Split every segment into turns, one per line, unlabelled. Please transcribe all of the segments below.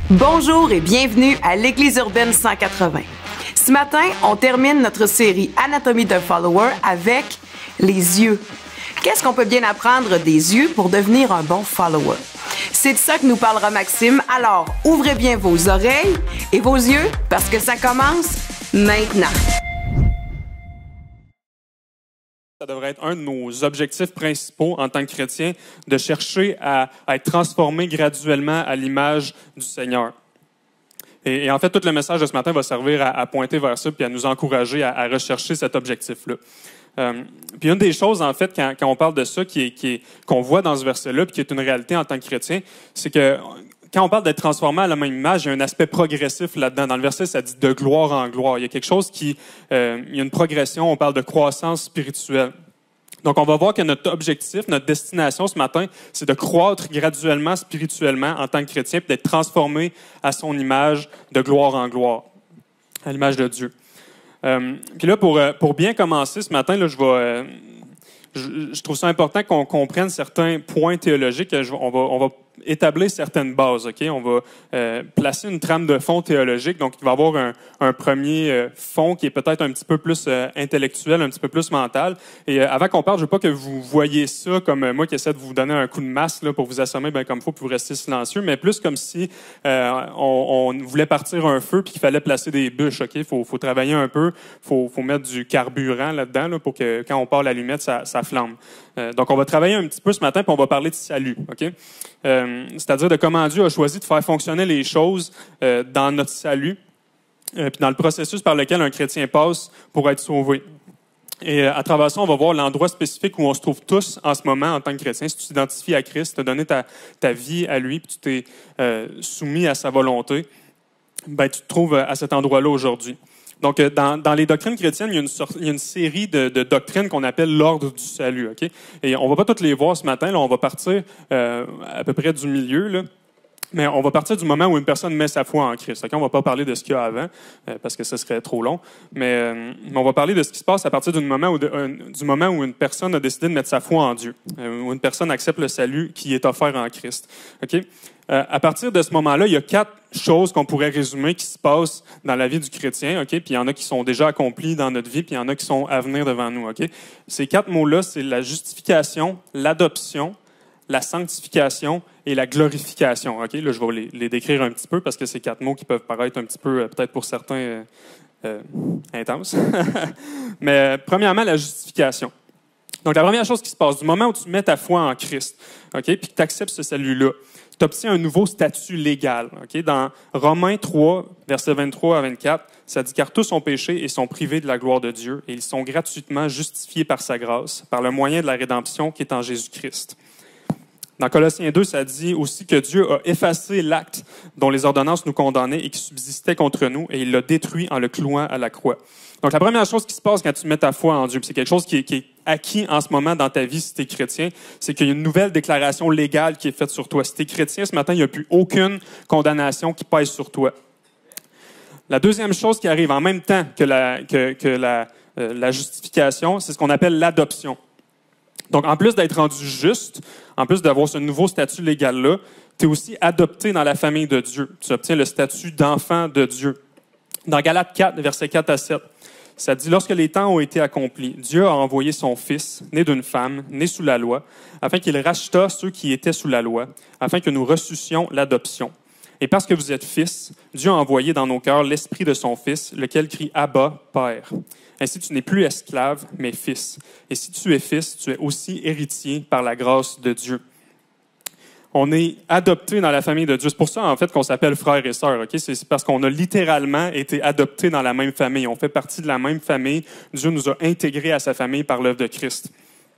Bonjour et bienvenue à l'Église urbaine 180. Ce matin, on termine notre série Anatomie d'un follower avec les yeux. Qu'est-ce qu'on peut bien apprendre des yeux pour devenir un bon follower? C'est de ça que nous parlera Maxime. Alors, ouvrez bien vos oreilles et vos yeux parce que ça commence maintenant.
Ça devrait être un de nos objectifs principaux en tant que chrétien, de chercher à être transformé graduellement à l'image du Seigneur. Et en fait, tout le message de ce matin va servir à pointer vers ça puis à nous encourager à rechercher cet objectif-là. Puis une des choses, en fait, quand on parle de ça, qu'on voit dans ce verset-là, puis qui est une réalité en tant que chrétien, c'est que quand on parle d'être transformé à la même image, il y a un aspect progressif là-dedans. Dans le verset, ça dit de gloire en gloire. Il y a quelque chose il y a une progression, on parle de croissance spirituelle. Donc, on va voir que notre objectif, notre destination ce matin, c'est de croître graduellement, spirituellement, en tant que chrétien, puis d'être transformé à son image de gloire en gloire, à l'image de Dieu. Puis là, pour bien commencer ce matin, là, je trouve ça important qu'on comprenne certains points théologiques. On va établir certaines bases, OK? On va placer une trame de fond théologique. Donc, il va y avoir un premier fond qui est peut-être un petit peu plus intellectuel, un petit peu plus mental. Et avant qu'on parte, je veux pas que vous voyez ça comme moi qui essaie de vous donner un coup de masse là, pour vous assommer bien comme il faut pour rester silencieux, mais plus comme si on voulait partir un feu puis qu'il fallait placer des bûches, OK? Faut travailler un peu, faut mettre du carburant là-dedans là, pour que quand on part l'allumette, ça flambe. Donc, on va travailler un petit peu ce matin puis on va parler de salut, OK? C'est-à-dire de comment Dieu a choisi de faire fonctionner les choses dans notre salut, puis dans le processus par lequel un chrétien passe pour être sauvé. Et à travers ça, on va voir l'endroit spécifique où on se trouve tous en ce moment en tant que chrétien. Si tu t'identifies à Christ, tu as donné ta vie à lui, puis tu t'es soumis à sa volonté, ben, tu te trouves à cet endroit-là aujourd'hui. Donc, dans les doctrines chrétiennes, il y a une série de doctrines qu'on appelle l'ordre du salut. Okay? Et on va pas toutes les voir ce matin. Là, on va partir à peu près du milieu. Là. Mais on va partir du moment où une personne met sa foi en Christ. Okay? On va pas parler de ce qu'il y a avant, parce que ce serait trop long. Mais on va parler de ce qui se passe à partir du moment où une personne a décidé de mettre sa foi en Dieu, où une personne accepte le salut qui est offert en Christ. Okay? À partir de ce moment-là, il y a 4 choses qu'on pourrait résumer qui se passent dans la vie du chrétien, OK? Puis il y en a qui sont déjà accomplies dans notre vie, puis il y en a qui sont à venir devant nous, OK? Ces 4 mots-là, c'est la justification, l'adoption, la sanctification et la glorification, OK? Là, je vais les décrire un petit peu parce que c'est 4 mots qui peuvent paraître un petit peu, peut-être pour certains, intenses. Mais premièrement, la justification. Donc, la première chose qui se passe, du moment où tu mets ta foi en Christ, OK? Puis que tu acceptes ce salut-là, tu obtiens un nouveau statut légal. Okay? Dans Romains 3, versets 23 à 24, ça dit « Car tous ont péché et sont privés de la gloire de Dieu, et ils sont gratuitement justifiés par sa grâce, par le moyen de la rédemption qui est en Jésus-Christ. » Dans Colossiens 2, ça dit aussi que Dieu a effacé l'acte dont les ordonnances nous condamnaient et qui subsistait contre nous, et il l'a détruit en le clouant à la croix. Donc, la première chose qui se passe quand tu mets ta foi en Dieu, c'est quelque chose qui est acquis en ce moment dans ta vie si tu es chrétien, c'est qu'il y a une nouvelle déclaration légale qui est faite sur toi. Si tu es chrétien, ce matin, il n'y a plus aucune condamnation qui pèse sur toi. La deuxième chose qui arrive en même temps que la justification, c'est ce qu'on appelle l'adoption. Donc, en plus d'être rendu juste, en plus d'avoir ce nouveau statut légal-là, tu es aussi adopté dans la famille de Dieu. Tu obtiens le statut d'enfant de Dieu. Dans Galates 4, versets 4 à 7, ça dit « Lorsque les temps ont été accomplis, Dieu a envoyé son Fils, né d'une femme, né sous la loi, afin qu'il rachetât ceux qui étaient sous la loi, afin que nous reçussions l'adoption. Et parce que vous êtes fils, Dieu a envoyé dans nos cœurs l'Esprit de son Fils, lequel crie « Abba, Père ». Ainsi, tu n'es plus esclave, mais fils. Et si tu es fils, tu es aussi héritier par la grâce de Dieu. On est adopté dans la famille de Dieu. C'est pour ça, en fait, qu'on s'appelle frères et sœurs. Okay? C'est parce qu'on a littéralement été adoptés dans la même famille. On fait partie de la même famille. Dieu nous a intégrés à sa famille par l'œuvre de Christ.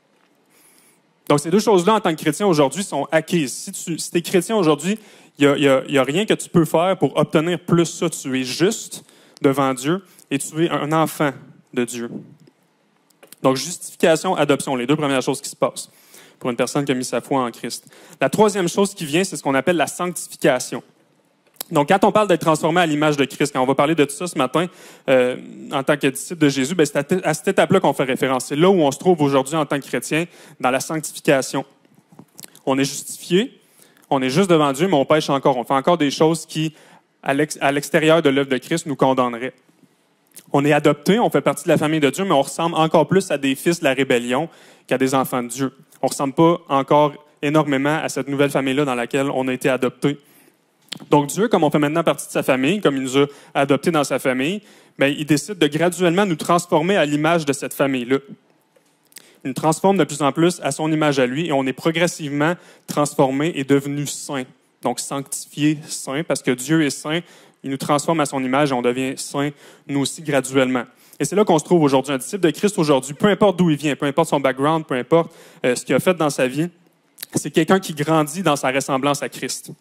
Donc, ces deux choses-là, en tant que chrétien aujourd'hui, sont acquises. Si tu es chrétien aujourd'hui, il y a rien que tu peux faire pour obtenir plus ça. Tu es juste devant Dieu et tu es un enfant de Dieu. Donc, justification, adoption, les deux premières choses qui se passent pour une personne qui a mis sa foi en Christ. La troisième chose qui vient, c'est ce qu'on appelle la sanctification. Donc, quand on parle d'être transformé à l'image de Christ, quand on va parler de tout ça ce matin, en tant que disciple de Jésus, ben, c'est à cette étape-là qu'on fait référence. C'est là où on se trouve aujourd'hui en tant que chrétien, dans la sanctification. On est justifié, On est juste devant Dieu, mais on pêche encore. On fait encore des choses qui, à l'extérieur de l'œuvre de Christ, nous condamneraient. On est adopté, on fait partie de la famille de Dieu, mais on ressemble encore plus à des fils de la rébellion qu'à des enfants de Dieu. On ne ressemble pas encore énormément à cette nouvelle famille-là dans laquelle on a été adopté. Donc Dieu, comme on fait maintenant partie de sa famille, comme il nous a adoptés dans sa famille, bien, il décide de graduellement nous transformer à l'image de cette famille-là. Il nous transforme de plus en plus à son image à lui et on est progressivement transformé et devenu saint. Donc sanctifié, saint, parce que Dieu est saint, il nous transforme à son image et on devient saint, nous aussi, graduellement. Et c'est là qu'on se trouve aujourd'hui. Un disciple de Christ aujourd'hui, peu importe d'où il vient, peu importe son background, peu importe ce qu'il a fait dans sa vie, c'est quelqu'un qui grandit dans sa ressemblance à Christ.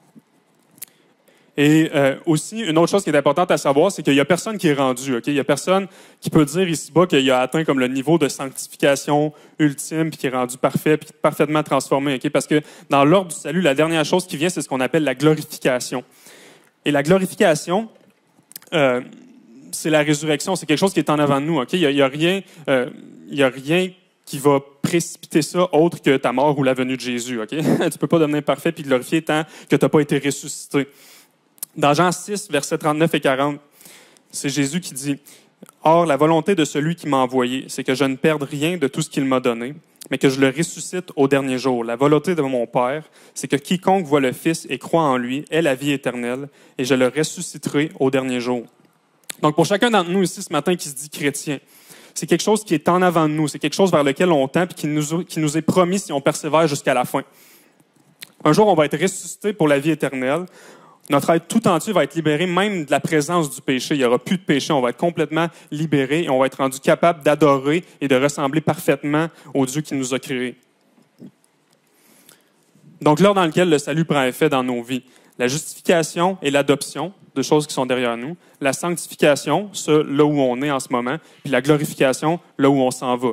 Et aussi, une autre chose qui est importante à savoir, c'est qu'il n'y a personne qui est rendu. Okay? Il n'y a personne qui peut dire ici-bas qu'il a atteint comme le niveau de sanctification ultime, puis qui est rendu parfait, puis parfaitement transformé. Okay? Parce que dans l'ordre du salut, la dernière chose qui vient, c'est ce qu'on appelle la glorification. Et la glorification, c'est la résurrection. C'est quelque chose qui est en avant de nous. Okay? Il y a rien qui va précipiter ça autre que ta mort ou la venue de Jésus. Okay? Tu ne peux pas devenir parfait puis glorifié tant que tu n'as pas été ressuscité. Dans Jean 6, versets 39 et 40, c'est Jésus qui dit « Or, la volonté de celui qui m'a envoyé, c'est que je ne perde rien de tout ce qu'il m'a donné, mais que je le ressuscite au dernier jour. La volonté de mon Père, c'est que quiconque voit le Fils et croit en lui ait la vie éternelle, et je le ressusciterai au dernier jour. » Donc, pour chacun d'entre nous ici ce matin qui se dit chrétien, c'est quelque chose qui est en avant de nous, c'est quelque chose vers lequel on tend et qui nous est promis si on persévère jusqu'à la fin. Un jour, on va être ressuscité pour la vie éternelle. Notre être tout entier va être libéré même de la présence du péché. Il n'y aura plus de péché. On va être complètement libéré et on va être rendu capable d'adorer et de ressembler parfaitement au Dieu qui nous a créés. Donc, l'ordre dans lequel le salut prend effet dans nos vies. La justification et l'adoption, deux choses qui sont derrière nous. La sanctification, ça, là où on est en ce moment. Puis la glorification, là où on s'en va.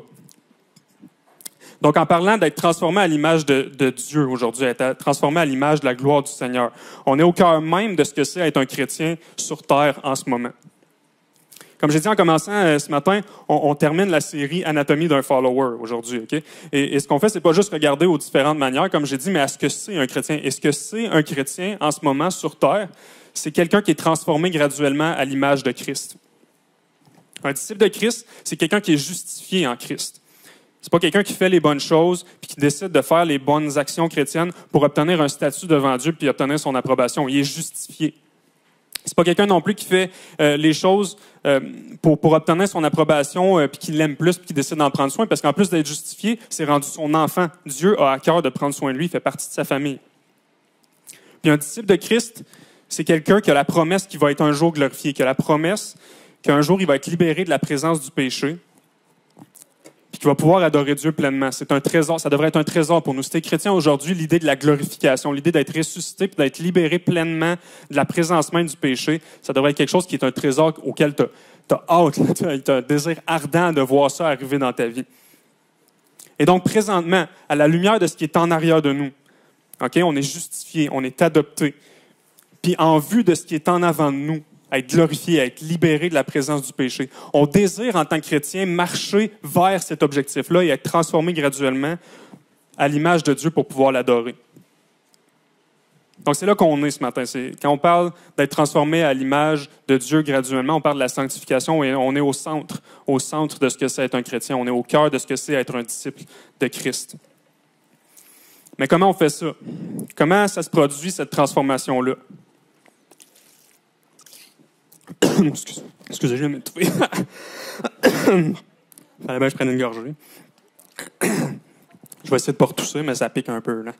Donc, en parlant d'être transformé à l'image de Dieu aujourd'hui, être transformé à l'image de la gloire du Seigneur, on est au cœur même de ce que c'est être un chrétien sur terre en ce moment. Comme j'ai dit en commençant ce matin, on termine la série Anatomie d'un follower aujourd'hui. Okay? Et ce qu'on fait, c'est pas juste regarder aux différentes manières, comme j'ai dit, mais à ce que c'est un chrétien. Et ce que c'est un chrétien en ce moment sur terre, c'est quelqu'un qui est transformé graduellement à l'image de Christ. Un disciple de Christ, c'est quelqu'un qui est justifié en Christ. C'est pas quelqu'un qui fait les bonnes choses puis qui décide de faire les bonnes actions chrétiennes pour obtenir un statut devant Dieu puis obtenir son approbation. Il est justifié. C'est pas quelqu'un non plus qui fait les choses pour obtenir son approbation puis qui l'aime plus puis qui décide d'en prendre soin parce qu'en plus d'être justifié, c'est rendu son enfant. Dieu a à cœur de prendre soin de lui, il fait partie de sa famille. Puis un disciple de Christ, c'est quelqu'un qui a la promesse qu'il va être un jour glorifié, qui a la promesse qu'un jour il va être libéré de la présence du péché. Puis qui va pouvoir adorer Dieu pleinement. C'est un trésor, ça devrait être un trésor pour nous. Si t'es chrétien aujourd'hui, l'idée de la glorification, l'idée d'être ressuscité puis d'être libéré pleinement de la présence même du péché, ça devrait être quelque chose qui est un trésor auquel t'as hâte, t'as un désir ardent de voir ça arriver dans ta vie. Et donc, présentement, à la lumière de ce qui est en arrière de nous, okay, on est justifié, on est adopté. Puis en vue de ce qui est en avant de nous, à être glorifié, à être libéré de la présence du péché. On désire, en tant que chrétien, marcher vers cet objectif-là et être transformé graduellement à l'image de Dieu pour pouvoir l'adorer. Donc, c'est là qu'on est ce matin. Quand on parle d'être transformé à l'image de Dieu graduellement, on parle de la sanctification et on est au centre de ce que c'est être un chrétien. On est au cœur de ce que c'est être un disciple de Christ. Mais comment on fait ça? Comment ça se produit, cette transformation-là? Excusez, je viens de m'étouffer. Fallait bien que je prenne une gorgée. Je vais essayer de ne pas retousser, mais ça pique un peu. Là.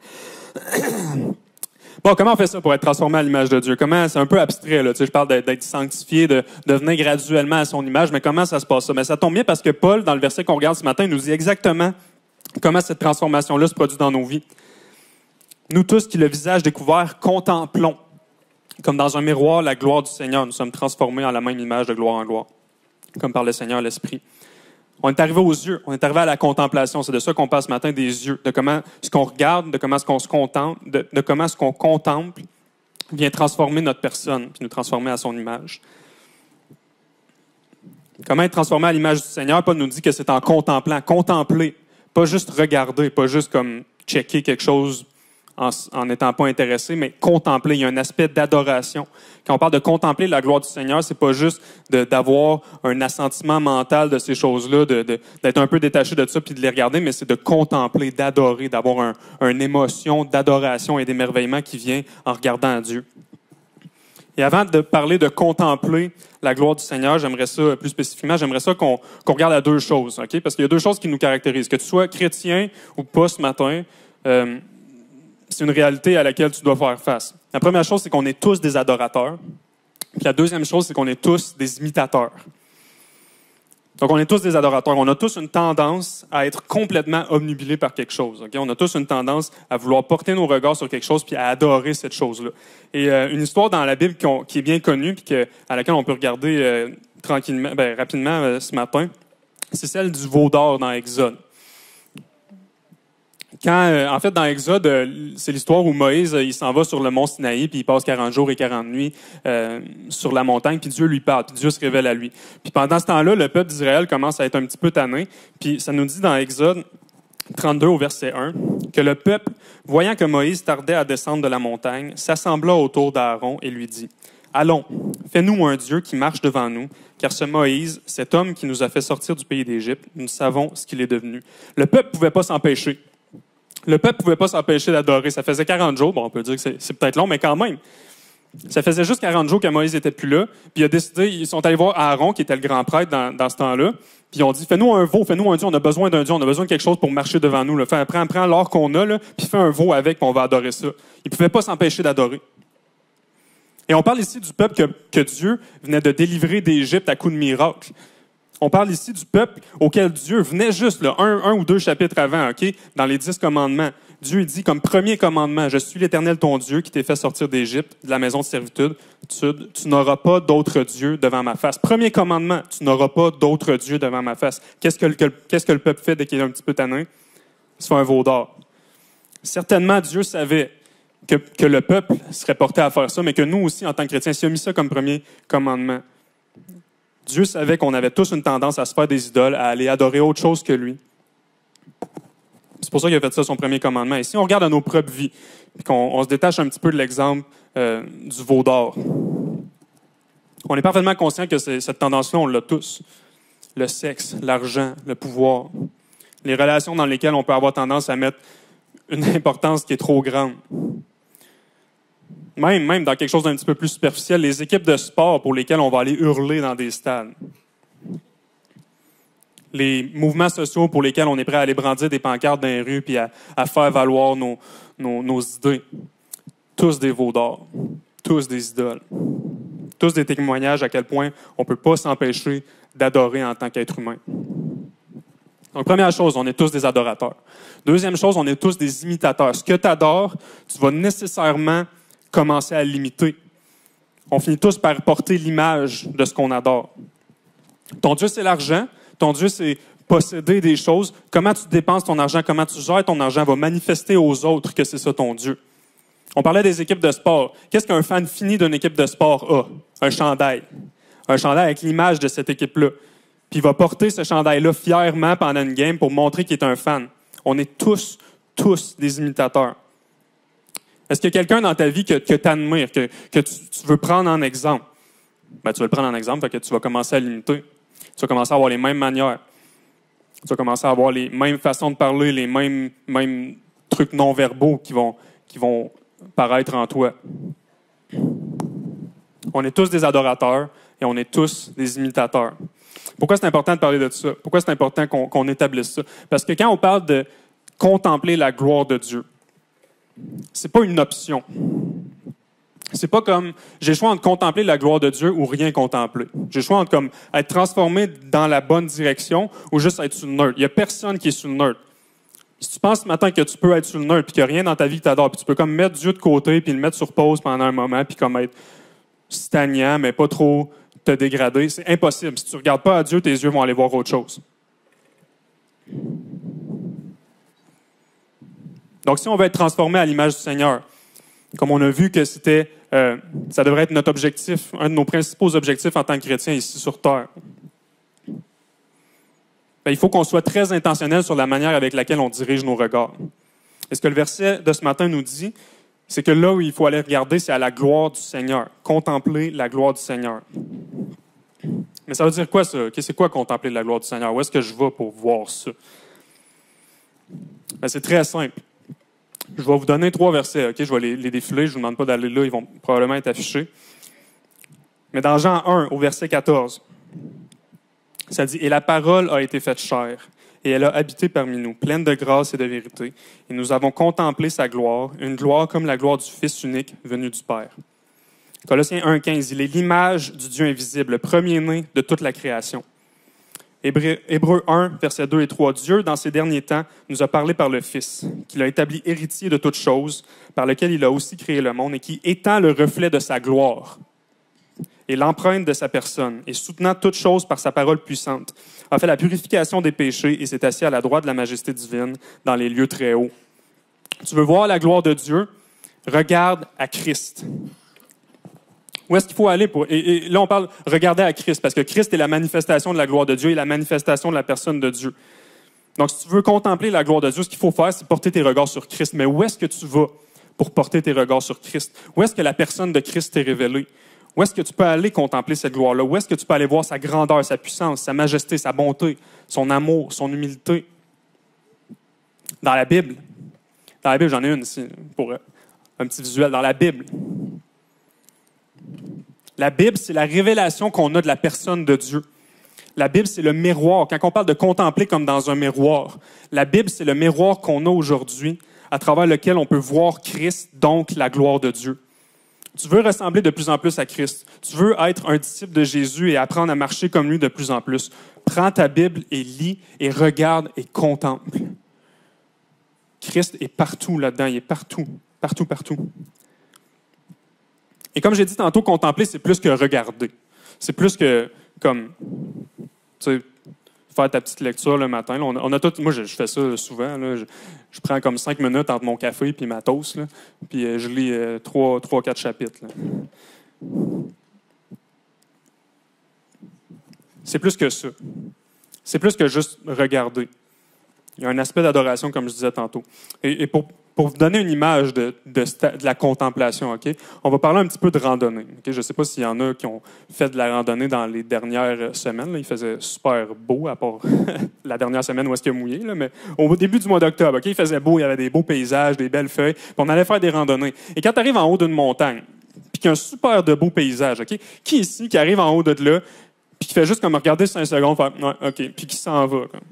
Bon, comment on fait ça pour être transformé à l'image de Dieu? Comment, c'est un peu abstrait, là. Tu sais, je parle d'être sanctifié, de devenir graduellement à son image, mais comment ça se passe ça? Mais ça tombe bien parce que Paul, dans le verset qu'on regarde ce matin, nous dit exactement comment cette transformation-là se produit dans nos vies. Nous tous qui, le visage découvert, contemplons. Comme dans un miroir, la gloire du Seigneur. Nous sommes transformés en la même image de gloire en gloire, comme par le Seigneur l'Esprit. On est arrivé aux yeux, on est arrivé à la contemplation. C'est de ça qu'on parle ce matin, des yeux, de comment ce qu'on regarde, de comment ce qu'on se contemple, de comment ce qu'on contemple vient transformer notre personne, puis nous transformer à son image. Comment être transformé à l'image du Seigneur? Paul nous dit que c'est en contemplant, contempler, pas juste regarder, pas juste comme checker quelque chose en n'étant pas intéressé, mais contempler. Il y a un aspect d'adoration. Quand on parle de contempler la gloire du Seigneur, c'est pas juste d'avoir un assentiment mental de ces choses-là, d'être un peu détaché de ça puis de les regarder, mais c'est de contempler, d'adorer, d'avoir une émotion d'adoration et d'émerveillement qui vient en regardant à Dieu. Et avant de parler de contempler la gloire du Seigneur, j'aimerais ça, plus spécifiquement, qu'on regarde à deux choses, OK? Parce qu'il y a deux choses qui nous caractérisent. Que tu sois chrétien ou pas ce matin, c'est une réalité à laquelle tu dois faire face. La première chose, c'est qu'on est tous des adorateurs. Puis la deuxième chose, c'est qu'on est tous des imitateurs. Donc, on est tous des adorateurs. On a tous une tendance à être complètement obnubilés par quelque chose. Okay? On a tous une tendance à vouloir porter nos regards sur quelque chose puis à adorer cette chose-là. Et une histoire dans la Bible qui est bien connue puis à laquelle on peut regarder rapidement ce matin, c'est celle du veau d'or dans Exode. En fait, dans Exode, c'est l'histoire où Moïse, il s'en va sur le mont Sinaï, puis il passe 40 jours et 40 nuits sur la montagne, puis Dieu lui parle, puis Dieu se révèle à lui. Puis pendant ce temps-là, le peuple d'Israël commence à être un petit peu tanné, puis ça nous dit dans Exode 32 au verset 1, que le peuple, voyant que Moïse tardait à descendre de la montagne, s'assembla autour d'Aaron et lui dit, « Allons, fais-nous un Dieu qui marche devant nous, car ce Moïse, cet homme qui nous a fait sortir du pays d'Égypte, nous savons ce qu'il est devenu. » Le peuple ne pouvait pas s'empêcher. Le peuple ne pouvait pas s'empêcher d'adorer. Ça faisait 40 jours. Bon, on peut dire que c'est peut-être long, mais quand même. Ça faisait juste 40 jours que Moïse n'était plus là. Puis il a décidé, ils sont allés voir Aaron, qui était le grand prêtre dans ce temps-là. Puis ils ont dit, fais-nous un veau, fais-nous un Dieu. On a besoin d'un Dieu. On a besoin de quelque chose pour marcher devant nous. Là. Prends l'or qu'on a, là, puis fais un veau avec, puis on va adorer ça. Ils ne pouvaient pas s'empêcher d'adorer. Et on parle ici du peuple que Dieu venait de délivrer d'Égypte à coup de miracle. On parle ici du peuple auquel Dieu venait juste là, un ou deux chapitres avant, ok, dans les 10 commandements. Dieu dit comme premier commandement, « Je suis l'Éternel ton Dieu qui t'ai fait sortir d'Égypte, de la maison de servitude. Tu n'auras pas d'autre Dieu devant ma face. » Premier commandement, tu n'auras pas d'autre Dieu devant ma face. Qu'est-ce que le peuple fait dès qu'il est un petit peu tanné? Il se fait un veau d'or. Certainement, Dieu savait que le peuple serait porté à faire ça, mais que nous aussi, en tant que chrétiens, s'il a mis ça comme premier commandement. Dieu savait qu'on avait tous une tendance à se faire des idoles, à aller adorer autre chose que lui. C'est pour ça qu'il a fait ça son premier commandement. Et si on regarde à nos propres vies, et qu'on se détache un petit peu de l'exemple du veau d'or, on est parfaitement conscient que cette tendance-là, on l'a tous. Le sexe, l'argent, le pouvoir, les relations dans lesquelles on peut avoir tendance à mettre une importance qui est trop grande. Même dans quelque chose d'un petit peu plus superficiel, les équipes de sport pour lesquelles on va aller hurler dans des stades. Les mouvements sociaux pour lesquels on est prêt à aller brandir des pancartes dans les rues puis à faire valoir nos idées. Tous des veaux d'or. Tous des idoles. Tous des témoignages à quel point on ne peut pas s'empêcher d'adorer en tant qu'être humain. Donc, première chose, on est tous des adorateurs. Deuxième chose, on est tous des imitateurs. Ce que tu adores, tu vas nécessairement commencer à l'imiter. On finit tous par porter l'image de ce qu'on adore. Ton Dieu, c'est l'argent. Ton Dieu, c'est posséder des choses. Comment tu dépenses ton argent, comment tu gères ton argent va manifester aux autres que c'est ça ton Dieu. On parlait des équipes de sport. Qu'est-ce qu'un fan fini d'une équipe de sport a? Un chandail. Un chandail avec l'image de cette équipe-là. Puis il va porter ce chandail-là fièrement pendant une game pour montrer qu'il est un fan. On est tous des imitateurs. Est-ce qu'il y a quelqu'un dans ta vie que tu admires, que tu veux prendre en exemple? Ben, tu veux le prendre en exemple, fait que tu vas commencer à l'imiter. Tu vas commencer à avoir les mêmes manières. Tu vas commencer à avoir les mêmes façons de parler, les mêmes trucs non-verbaux qui vont paraître en toi. On est tous des adorateurs et on est tous des imitateurs. Pourquoi c'est important de parler de ça? Pourquoi c'est important qu'on établisse ça? Parce que quand on parle de contempler la gloire de Dieu, c'est pas une option. C'est pas comme j'ai le choix entre contempler la gloire de Dieu ou rien contempler. J'ai le choix entre comme être transformé dans la bonne direction ou juste être sur le neutre. Il y a personne qui est sur le neutre. Si tu penses ce matin que tu peux être sur le neutre puis qu'il n'y a rien dans ta vie que tu adores, puis tu peux comme mettre Dieu de côté puis le mettre sur pause pendant un moment puis comme être stagnant mais pas trop te dégrader, c'est impossible. Si tu ne regardes pas à Dieu, tes yeux vont aller voir autre chose. Donc, si on veut être transformé à l'image du Seigneur, comme on a vu que ça devrait être notre objectif, un de nos principaux objectifs en tant que chrétien ici sur Terre, il faut qu'on soit très intentionnel sur la manière avec laquelle on dirige nos regards. Et ce que le verset de ce matin nous dit, c'est que là où il faut aller regarder, c'est à la gloire du Seigneur. Contempler la gloire du Seigneur. Mais ça veut dire quoi, ça? C'est quoi contempler la gloire du Seigneur? Où est-ce que je vais pour voir ça? Ben, c'est très simple. Je vais vous donner 3 versets. Je vais les défiler. Je ne vous demande pas d'aller là. Ils vont probablement être affichés. Mais dans Jean 1, au verset 14, ça dit « Et la parole a été faite chair, et elle a habité parmi nous, pleine de grâce et de vérité. Et nous avons contemplé sa gloire, une gloire comme la gloire du Fils unique venu du Père. » Colossiens 1,15, il est l'image du Dieu invisible, le premier-né de toute la création. Hébreux 1, versets 2 et 3, Dieu, dans ces derniers temps, nous a parlé par le Fils, qu'il a établi héritier de toutes choses, par lequel il a aussi créé le monde, et qui, étant le reflet de sa gloire et l'empreinte de sa personne, et soutenant toutes choses par sa parole puissante, a fait la purification des péchés et s'est assis à la droite de la majesté divine dans les lieux très hauts. Tu veux voir la gloire de Dieu? Regarde à Christ. Où est-ce qu'il faut aller pour... Et là, on parle regarder à Christ, parce que Christ est la manifestation de la gloire de Dieu et la manifestation de la personne de Dieu. Donc, si tu veux contempler la gloire de Dieu, ce qu'il faut faire, c'est porter tes regards sur Christ. Mais où est-ce que tu vas pour porter tes regards sur Christ? Où est-ce que la personne de Christ t'est révélée? Où est-ce que tu peux aller contempler cette gloire-là? Où est-ce que tu peux aller voir sa grandeur, sa puissance, sa majesté, sa bonté, son amour, son humilité? Dans la Bible. Dans la Bible, j'en ai une ici, pour un petit visuel. Dans la Bible. La Bible, c'est la révélation qu'on a de la personne de Dieu. La Bible, c'est le miroir. Quand on parle de contempler comme dans un miroir, la Bible, c'est le miroir qu'on a aujourd'hui, à travers lequel on peut voir Christ, donc la gloire de Dieu. Tu veux ressembler de plus en plus à Christ. Tu veux être un disciple de Jésus et apprendre à marcher comme lui de plus en plus. Prends ta Bible et lis et regarde et contemple. Christ est partout là-dedans. Il est partout, partout, partout. Et comme j'ai dit tantôt, contempler, c'est plus que regarder. C'est plus que, comme, tu sais, faire ta petite lecture le matin. Là, on a tout, moi, je fais ça souvent. Là, je prends comme 5 minutes entre mon café et ma toast, là, puis je lis 3-4 chapitres. Là. C'est plus que ça. C'est plus que juste regarder. Il y a un aspect d'adoration, comme je disais tantôt. Et pour vous donner une image de la contemplation, OK? On va parler un petit peu de randonnée. Okay? Je ne sais pas s'il y en a qui ont fait de la randonnée dans les dernières semaines. Là. Il faisait super beau, à part la dernière semaine où est-ce qu'il a mouillé. Là, mais au début du mois d'octobre, OK? Il faisait beau, il y avait des beaux paysages, des belles feuilles. Puis on allait faire des randonnées. Et quand tu arrives en haut d'une montagne, puis qu'il y a un super de beau paysage, OK? Qui ici qui arrive en haut de là, puis qui fait juste comme regarder 5 secondes, faire, ouais, OK, puis qui s'en va, comme.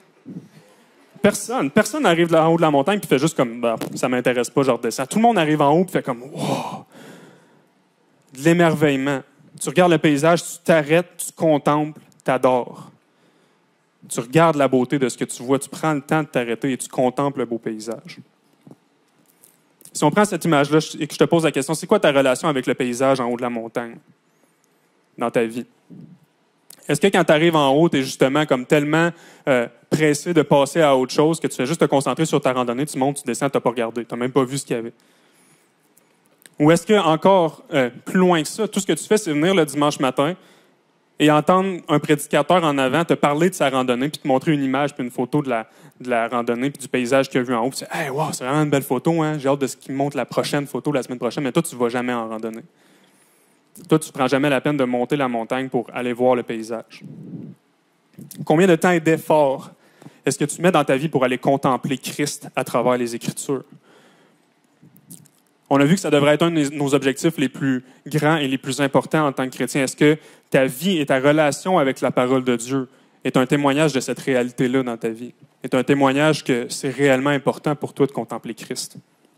Personne n'arrive en haut de la montagne et fait juste comme, bah, ça ne m'intéresse pas, je redescends. Tout le monde arrive en haut et fait comme, wow! De l'émerveillement. Tu regardes le paysage, tu t'arrêtes, tu contemples, tu adores. Tu regardes la beauté de ce que tu vois, tu prends le temps de t'arrêter et tu contemples le beau paysage. Si on prend cette image-là et que je te pose la question, c'est quoi ta relation avec le paysage en haut de la montagne dans ta vie? Est-ce que quand tu arrives en haut, tu es justement comme tellement pressé de passer à autre chose que tu fais juste te concentrer sur ta randonnée, tu montes, tu descends, tu n'as pas regardé, tu n'as même pas vu ce qu'il y avait? Ou est-ce que encore plus loin que ça, tout ce que tu fais, c'est venir le dimanche matin et entendre un prédicateur en avant te parler de sa randonnée, puis te montrer une image puis une photo de la randonnée puis du paysage qu'il a vu en haut, puis tu dis « Hey, wow, c'est vraiment une belle photo, hein? J'ai hâte de ce qu'il montre la prochaine photo la semaine prochaine. » Mais toi, tu ne vas jamais en randonnée. Toi, tu ne prends jamais la peine de monter la montagne pour aller voir le paysage. Combien de temps et d'efforts est-ce que tu mets dans ta vie pour aller contempler Christ à travers les Écritures? On a vu que ça devrait être un de nos objectifs les plus grands et les plus importants en tant que chrétien. Est-ce que ta vie et ta relation avec la parole de Dieu est un témoignage de cette réalité-là dans ta vie? Est un témoignage que c'est réellement important pour toi de contempler Christ?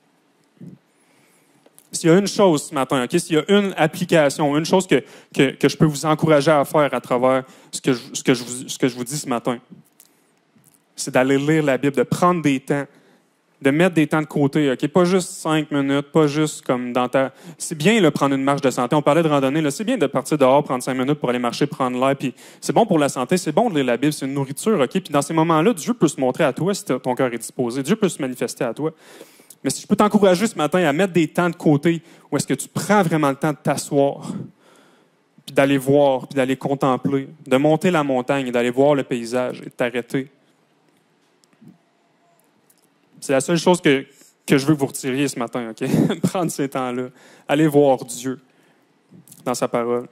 S'il y a une chose ce matin, okay, s'il y a une application, une chose que je peux vous encourager à faire à travers ce que je vous dis ce matin, c'est d'aller lire la Bible, de prendre des temps, de mettre des temps de côté. Okay? Pas juste 5 minutes, pas juste comme dans ta... C'est bien de prendre une marche de santé. On parlait de randonnée. Là, c'est bien de partir dehors, prendre 5 minutes pour aller marcher, prendre l'air. Puis c'est bon pour la santé, c'est bon de lire la Bible, c'est une nourriture. Okay? Puis dans ces moments-là, Dieu peut se montrer à toi si ton cœur est disposé. Dieu peut se manifester à toi. Mais si je peux t'encourager ce matin à mettre des temps de côté où est-ce que tu prends vraiment le temps de t'asseoir, puis d'aller voir, puis d'aller contempler, de monter la montagne et d'aller voir le paysage et de t'arrêter. C'est la seule chose que je veux que vous retiriez ce matin, OK? Prendre ces temps-là. Allez voir Dieu dans sa parole.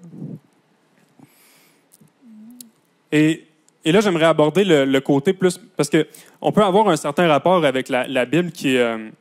Et là, j'aimerais aborder le côté plus... Parce qu'on peut avoir un certain rapport avec la Bible qui est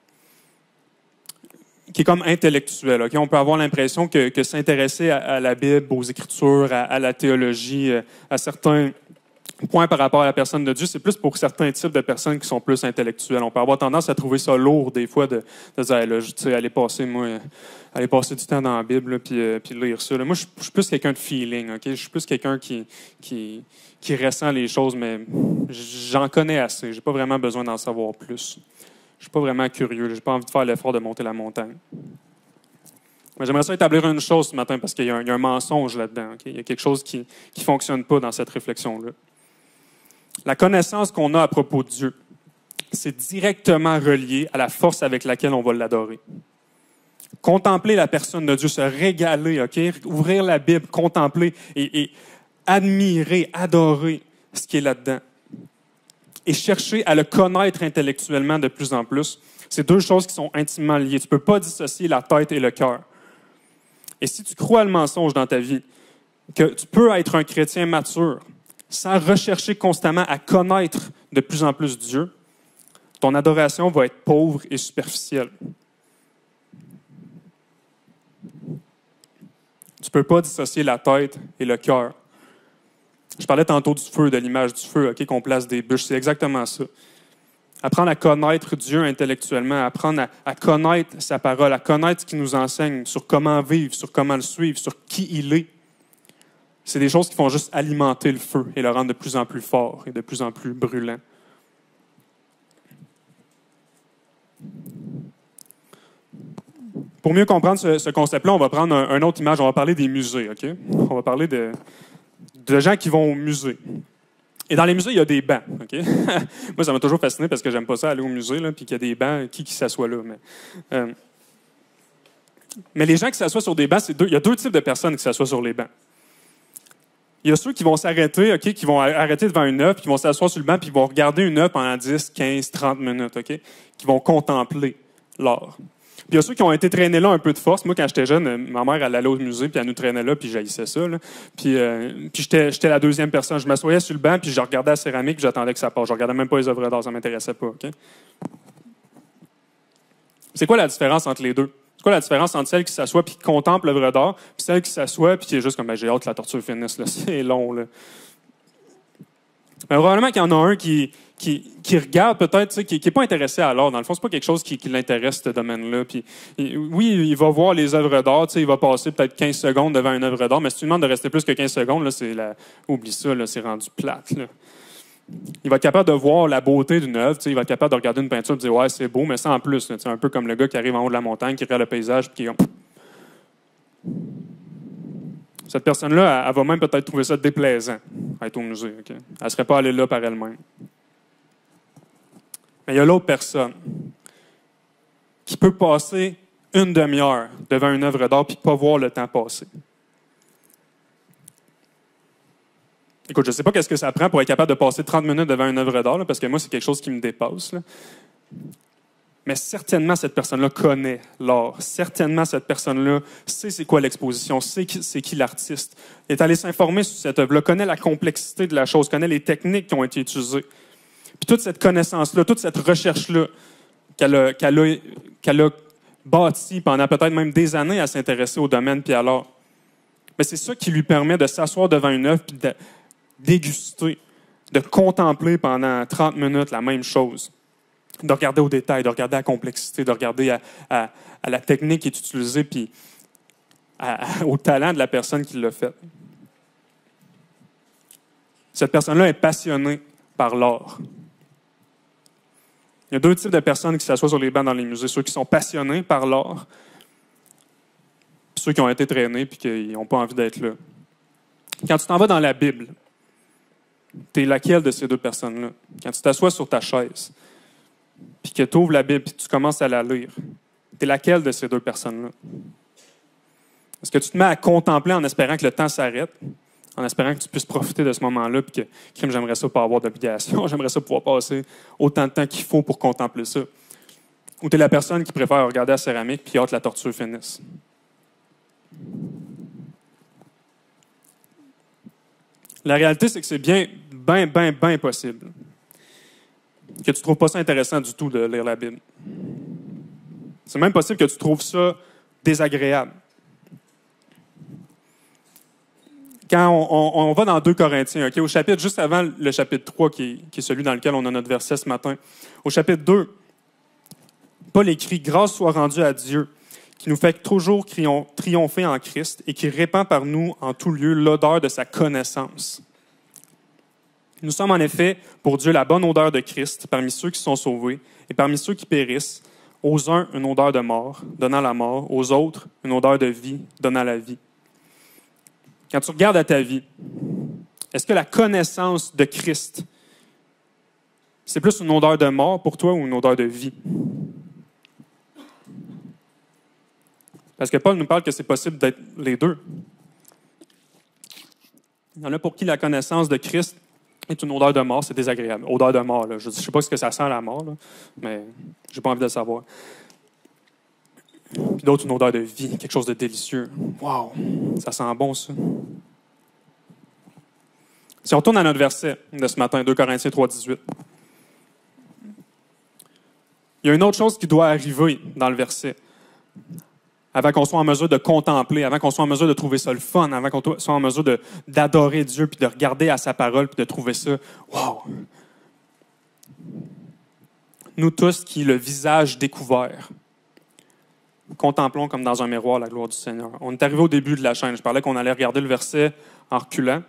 comme intellectuel. Okay? On peut avoir l'impression que s'intéresser à la Bible, aux Écritures, à la théologie, à certains points par rapport à la personne de Dieu, c'est plus pour certains types de personnes qui sont plus intellectuelles. On peut avoir tendance à trouver ça lourd des fois de dire hey, là, tu sais, aller passer du temps dans la Bible là, puis lire ça. Là. Moi, je suis plus quelqu'un de feeling. Okay? Je suis plus quelqu'un qui ressent les choses, mais j'en connais assez. J'ai pas vraiment besoin d'en savoir plus. Je suis pas vraiment curieux. J'ai pas envie de faire l'effort de monter la montagne. Mais j'aimerais ça établir une chose ce matin parce qu'il y a un mensonge là-dedans. Okay? Il y a quelque chose qui ne fonctionne pas dans cette réflexion-là. La connaissance qu'on a à propos de Dieu, c'est directement relié à la force avec laquelle on va l'adorer. Contempler la personne de Dieu, se régaler, okay? Ouvrir la Bible, contempler et admirer, adorer ce qui est là-dedans. Et chercher à le connaître intellectuellement de plus en plus. C'est deux choses qui sont intimement liées. Tu ne peux pas dissocier la tête et le cœur. Et si tu crois le mensonge dans ta vie, que tu peux être un chrétien mature sans rechercher constamment à connaître de plus en plus Dieu, ton adoration va être pauvre et superficielle. Tu ne peux pas dissocier la tête et le cœur. Je parlais tantôt du feu, de l'image du feu, okay, qu'on place des bûches. C'est exactement ça. Apprendre à connaître Dieu intellectuellement, apprendre à connaître sa parole, à connaître ce qu'il nous enseigne sur comment vivre, sur comment le suivre, sur qui il est. C'est des choses qui font juste alimenter le feu et le rendre de plus en plus fort et de plus en plus brûlant. Pour mieux comprendre ce concept-là, on va prendre une autre image. On va parler des musées. Okay? On va parler de gens qui vont au musée. Et dans les musées, il y a des bancs. Okay? Moi, ça m'a toujours fasciné parce que j'aime pas ça aller au musée, là, puis qu'il y a des bancs, qui s'assoit là. Mais les gens qui s'assoient sur des bancs, il y a deux types de personnes qui s'assoient sur les bancs. Il y a ceux qui vont s'arrêter, okay, qui vont arrêter devant une œuvre, qui vont s'asseoir sur le banc, puis ils vont regarder une œuvre pendant 10, 15, 30 minutes, okay, qui vont contempler l'art. Puis il y a ceux qui ont été traînés là un peu de force. Moi, quand j'étais jeune, ma mère, elle allait au musée, puis elle nous traînait là, puis j'haïssais ça. Là. Puis j'étais la deuxième personne. Je m'assoyais sur le banc, puis je regardais la céramique, puis j'attendais que ça passe. Je regardais même pas les œuvres d'art, ça m'intéressait pas. Okay? C'est quoi la différence entre les deux? C'est quoi la différence entre celle qui s'assoit puis qui contemple l'œuvre d'art, puis celle qui s'assoit puis qui est juste comme j'ai hâte que la torture finisse, là. C'est long, là. Mais probablement qu'il y en a un qui regarde peut-être, qui n'est pas intéressé à l'art. Dans le fond, c'est pas quelque chose qui l'intéresse, ce domaine-là. Puis, oui, il va voir les œuvres d'art, il va passer peut-être 15 secondes devant une œuvre d'art, mais si tu lui demandes de rester plus que 15 secondes, là, oublie ça, là, c'est rendu plate. Là. Il va être capable de voir la beauté d'une œuvre, il va être capable de regarder une peinture et de dire « Ouais, c'est beau », mais sans plus. Là, un peu comme le gars qui arrive en haut de la montagne, qui regarde le paysage et qui est Cette personne-là, elle va même peut-être trouver ça déplaisant, à être au musée. Okay? Elle ne serait pas allée là par elle-même. Mais il y a l'autre personne qui peut passer une demi-heure devant une œuvre d'art et ne pas voir le temps passer. Écoute, je ne sais pas qu'est-ce que ça prend pour être capable de passer 30 minutes devant une œuvre d'art, là, parce que moi, c'est quelque chose qui me dépasse. Là. Mais certainement, cette personne-là connaît l'art. Certainement, cette personne-là sait c'est quoi l'exposition, sait c'est qui l'artiste. Elle est allée s'informer sur cette œuvre-là, connaît la complexité de la chose, connaît les techniques qui ont été utilisées. Puis toute cette connaissance-là, toute cette recherche-là qu'elle a bâtie pendant peut-être même des années à s'intéresser au domaine puis à l'art. Mais c'est ça qui lui permet de s'asseoir devant une œuvre puis de déguster, de contempler pendant 30 minutes la même chose, de regarder au détail, de regarder à la complexité, de regarder à la technique qui est utilisée, puis au talent de la personne qui l'a fait. Cette personne-là est passionnée par l'art. Il y a deux types de personnes qui s'assoient sur les bancs dans les musées, ceux qui sont passionnés par l'art, puis ceux qui ont été traînés et qui n'ont pas envie d'être là. Quand tu t'en vas dans la Bible, tu es laquelle de ces deux personnes-là? Quand tu t'assois sur ta chaise, puis que tu ouvres la Bible et tu commences à la lire, tu es laquelle de ces deux personnes-là? Est-ce que tu te mets à contempler en espérant que le temps s'arrête? en espérant que tu puisses profiter de ce moment-là, puis que, j'aimerais ça pas avoir d'obligation, j'aimerais ça pouvoir passer autant de temps qu'il faut pour contempler ça. Ou tu es la personne qui préfère regarder la céramique, puis hâte la torture finisse. La réalité, c'est que c'est bien possible que tu ne trouves pas ça intéressant du tout de lire la Bible. C'est même possible que tu trouves ça désagréable. Quand on va dans 2 Corinthiens, okay, au chapitre, juste avant le chapitre 3, qui est celui dans lequel on a notre verset ce matin, au chapitre 2, Paul écrit « Grâce soit rendue à Dieu, qui nous fait toujours triompher en Christ et qui répand par nous en tout lieu l'odeur de sa connaissance. Nous sommes en effet pour Dieu la bonne odeur de Christ parmi ceux qui sont sauvés et parmi ceux qui périssent, aux uns une odeur de mort, donnant la mort, aux autres une odeur de vie, donnant la vie. » Quand tu regardes à ta vie, est-ce que la connaissance de Christ, c'est plus une odeur de mort pour toi ou une odeur de vie? Parce que Paul nous parle que c'est possible d'être les deux. Il y en a pour qui la connaissance de Christ est une odeur de mort, c'est désagréable. Odeur de mort, là. Je ne sais pas ce que ça sent la mort, là, mais je n'ai pas envie de le savoir. Puis d'autres, une odeur de vie, quelque chose de délicieux. Wow, ça sent bon, ça. Si on retourne à notre verset de ce matin, 2 Corinthiens 3, 18, il y a une autre chose qui doit arriver dans le verset. Avant qu'on soit en mesure de contempler, avant qu'on soit en mesure de trouver ça le fun, avant qu'on soit en mesure d'adorer Dieu, puis de regarder à sa parole, puis de trouver ça, wow! Nous tous qui, le visage découvert, contemplons comme dans un miroir la gloire du Seigneur. On est arrivé au début de la chaîne. Je parlais qu'on allait regarder le verset en reculant.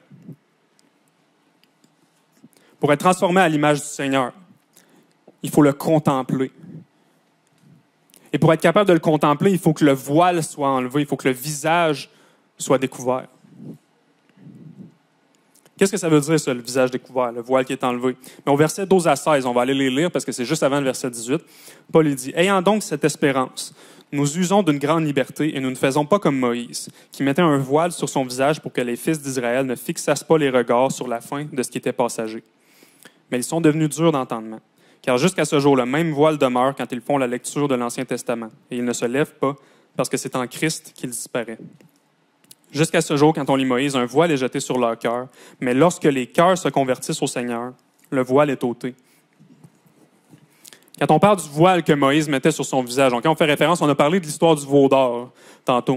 Pour être transformé à l'image du Seigneur, il faut le contempler. Et pour être capable de le contempler, il faut que le voile soit enlevé, il faut que le visage soit découvert. Qu'est-ce que ça veut dire, ça, le visage découvert, le voile qui est enlevé? Mais au verset 12 à 16, on va aller les lire parce que c'est juste avant le verset 18. Paul il dit « Ayant donc cette espérance, nous usons d'une grande liberté et nous ne faisons pas comme Moïse, qui mettait un voile sur son visage pour que les fils d'Israël ne fixassent pas les regards sur la fin de ce qui était passager. Mais ils sont devenus durs d'entendement. Car jusqu'à ce jour, le même voile demeure quand ils font la lecture de l'Ancien Testament, et ils ne se lèvent pas parce que c'est en Christ qu'il disparaît. Jusqu'à ce jour, quand on lit Moïse, un voile est jeté sur leur cœur, mais lorsque les cœurs se convertissent au Seigneur, le voile est ôté. » Quand on parle du voile que Moïse mettait sur son visage, donc quand on fait référence, on a parlé de l'histoire du veau d'or tantôt.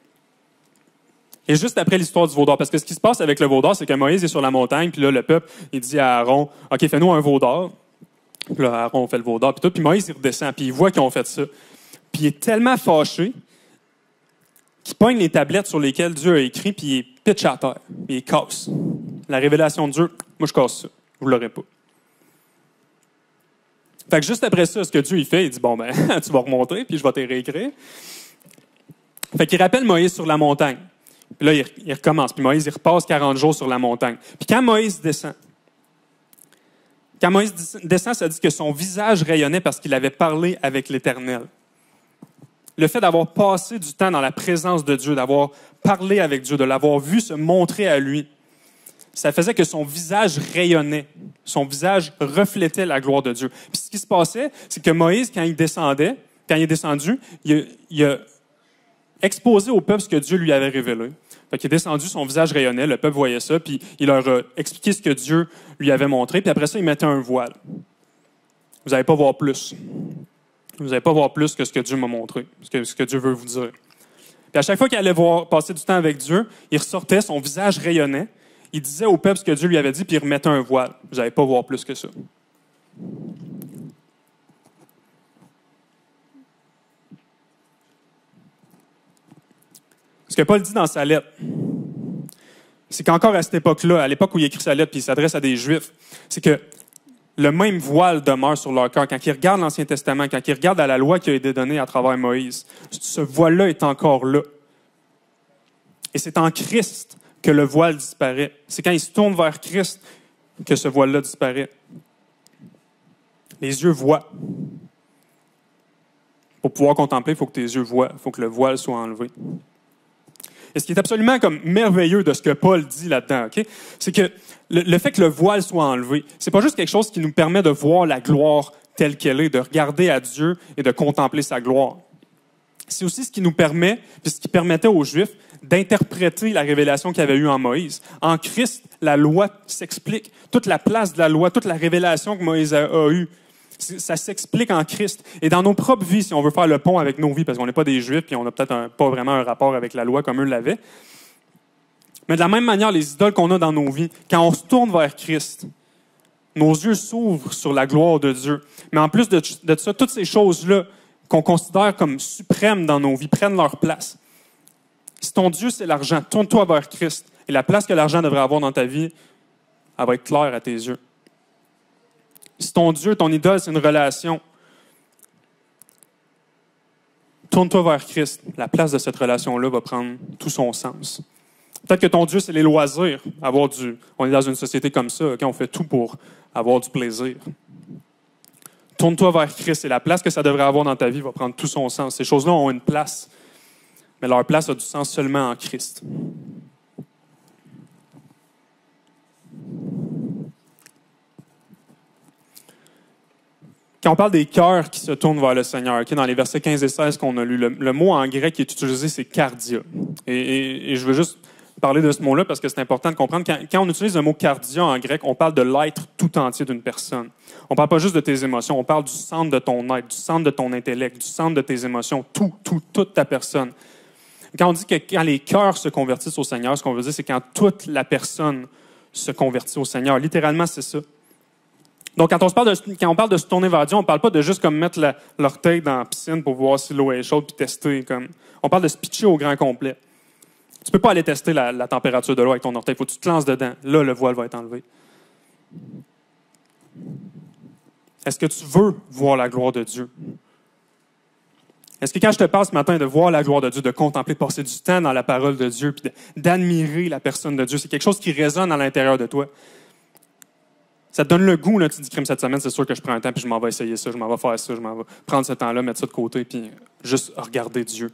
Et juste après l'histoire du veau d'or, parce que ce qui se passe avec le veau d'or, c'est que Moïse est sur la montagne, puis là, le peuple, il dit à Aaron, « OK, fais-nous un veau d'or. » Puis là, Aaron fait le veau d'or, puis tout, puis Moïse, il redescend, puis il voit qu'ils ont fait ça. Puis il est tellement fâché qu'il pogne les tablettes sur lesquelles Dieu a écrit, puis il pitch à terre, puis il casse. La révélation de Dieu, moi, je casse ça. Vous ne l'aurez pas. Fait que juste après ça, ce que Dieu il fait, il dit, bon, ben, tu vas remonter, puis je vais te réécrire. Fait qu'il rappelle Moïse sur la montagne. Puis là, il recommence. Puis Moïse, il repasse 40 jours sur la montagne. Puis quand Moïse descend, ça dit que son visage rayonnait parce qu'il avait parlé avec l'Éternel. Le fait d'avoir passé du temps dans la présence de Dieu, d'avoir parlé avec Dieu, de l'avoir vu se montrer à lui, ça faisait que son visage rayonnait. Son visage reflétait la gloire de Dieu. Puis ce qui se passait, c'est que Moïse, quand il est descendu, il a exposé au peuple ce que Dieu lui avait révélé. Fait qu'il est descendu, son visage rayonnait, le peuple voyait ça, puis il leur a expliqué ce que Dieu lui avait montré, puis après ça, il mettait un voile. Vous n'allez pas voir plus. Vous n'allez pas voir plus que ce que Dieu m'a montré, ce que Dieu veut vous dire. Puis à chaque fois qu'il allait passer du temps avec Dieu, il ressortait, son visage rayonnait, il disait au peuple ce que Dieu lui avait dit, puis il remettait un voile. Vous n'allez pas voir plus que ça. Ce que Paul dit dans sa lettre, c'est qu'encore à cette époque-là, à l'époque où il écrit sa lettre, puis il s'adresse à des Juifs, c'est que le même voile demeure sur leur cœur. Quand ils regardent l'Ancien Testament, quand ils regardent à la loi qui a été donnée à travers Moïse, ce voile-là est encore là. Et c'est en Christ que le voile disparaît. C'est quand ils se tournent vers Christ que ce voile-là disparaît. Les yeux voient. Pour pouvoir contempler, il faut que tes yeux voient. Il faut que le voile soit enlevé. Et ce qui est absolument comme merveilleux de ce que Paul dit là-dedans, OK? C'est que le fait que le voile soit enlevé, c'est pas juste quelque chose qui nous permet de voir la gloire telle qu'elle est, de regarder à Dieu et de contempler sa gloire. C'est aussi ce qui nous permet, puis ce qui permettait aux Juifs d'interpréter la révélation qu'il y avait eue en Moïse. En Christ, la loi s'explique. Toute la place de la loi, toute la révélation que Moïse a eue, ça s'explique en Christ. Et dans nos propres vies, si on veut faire le pont avec nos vies, parce qu'on n'est pas des Juifs, puis on n'a peut-être pas vraiment un rapport avec la loi comme eux l'avaient, mais de la même manière, les idoles qu'on a dans nos vies, quand on se tourne vers Christ, nos yeux s'ouvrent sur la gloire de Dieu. Mais en plus de ça, toutes ces choses-là qu'on considère comme suprêmes dans nos vies prennent leur place. Si ton Dieu, c'est l'argent, tourne-toi vers Christ. Et la place que l'argent devrait avoir dans ta vie, elle va être claire à tes yeux. Si ton Dieu, ton idole, c'est une relation, tourne-toi vers Christ. La place de cette relation-là va prendre tout son sens. Peut-être que ton Dieu, c'est les loisirs. On est dans une société comme ça, quand on fait tout pour avoir du plaisir. Tourne-toi vers Christ et la place que ça devrait avoir dans ta vie va prendre tout son sens. Ces choses-là ont une place, mais leur place a du sens seulement en Christ. Quand on parle des cœurs qui se tournent vers le Seigneur, dans les versets 15 et 16 qu'on a lus, le mot en grec qui est utilisé, c'est cardia. Et je veux juste parler de ce mot-là parce que c'est important de comprendre. Quand on utilise le mot cardia en grec, on parle de l'être tout entier d'une personne. On ne parle pas juste de tes émotions, on parle du centre de ton être, du centre de ton intellect, du centre de tes émotions, toute ta personne. Quand on dit que quand les cœurs se convertissent au Seigneur, ce qu'on veut dire, c'est quand toute la personne se convertit au Seigneur. Littéralement, c'est ça. Donc, quand on parle de se tourner vers Dieu, on ne parle pas de juste comme mettre l'orteil dans la piscine pour voir si l'eau est chaude puis tester. On parle de se pitcher au grand complet. Tu ne peux pas aller tester la température de l'eau avec ton orteil. Il faut que tu te lances dedans. Là, le voile va être enlevé. Est-ce que tu veux voir la gloire de Dieu? Est-ce que quand je te parle ce matin de voir la gloire de Dieu, de contempler, de passer du temps dans la parole de Dieu, puis d'admirer la personne de Dieu, c'est quelque chose qui résonne à l'intérieur de toi? Ça te donne le goût, là, tu dis, crime, cette semaine, c'est sûr que je prends un temps, puis je m'en vais essayer ça, je m'en vais faire ça, je m'en vais prendre ce temps-là, mettre ça de côté, puis juste regarder Dieu.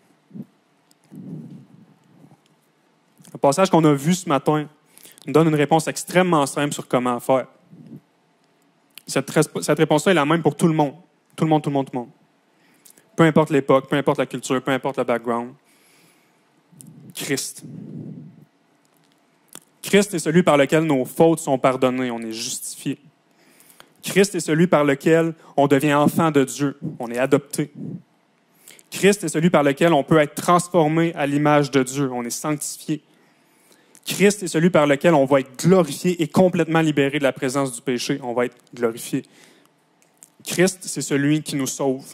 Le passage qu'on a vu ce matin nous donne une réponse extrêmement simple sur comment faire. Cette réponse-là est la même pour tout le monde. Tout le monde, tout le monde, tout le monde. Peu importe l'époque, peu importe la culture, peu importe le background. Christ. Christ est celui par lequel nos fautes sont pardonnées, on est justifié. Christ est celui par lequel on devient enfant de Dieu, on est adopté. Christ est celui par lequel on peut être transformé à l'image de Dieu, on est sanctifié. Christ est celui par lequel on va être glorifié et complètement libéré de la présence du péché, on va être glorifié. Christ, c'est celui qui nous sauve.